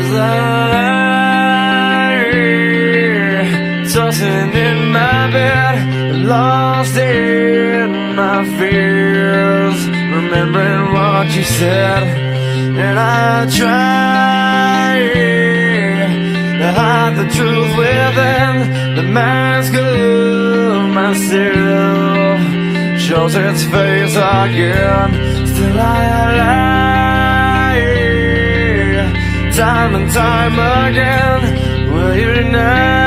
lie, tossing in my bed, lost in my fears, remembering what you said. And I try to hide the truth within the mask of myself, shows its face again. Still I lie, time and time again. Will you deny